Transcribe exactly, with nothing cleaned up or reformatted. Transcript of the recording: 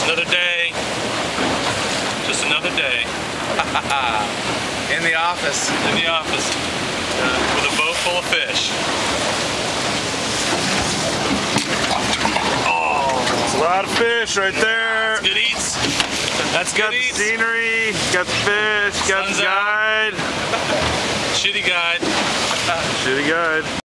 Another day. Just another day. In the office. In the office. Uh, with a boat full of fish. Oh, It's a lot of fish right there. that's good eats. That's Got good the eats. scenery, got the fish, got Sun's the out. guide. Shitty guide. Shitty guide.